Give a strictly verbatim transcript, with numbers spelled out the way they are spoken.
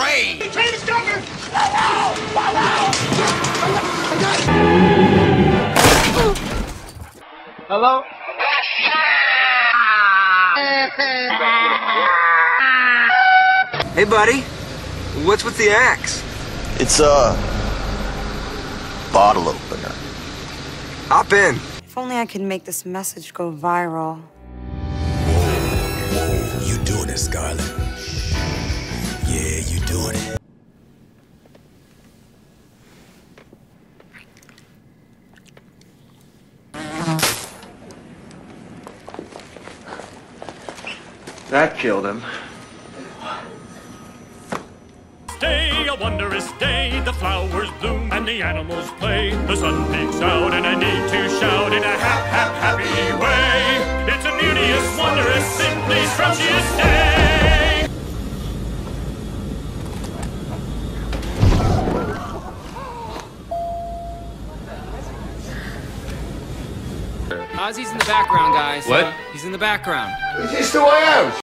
train! The train is coming! Hello? Hey, buddy. What's with the axe? It's a bottle opener. Hop in. If only I could make this message go viral. Whoa, you doing it, Scarlett. Yeah, you doing it. That killed him. Day, a wondrous day, the flowers bloom and the animals play. The sun peeks out and I need to shout in a hap, hap, happy way. It's a beauteous, wondrous, simply scrumptious day. Ozzy's in the background, guys. What? Uh, he's in the background. Is this the way out?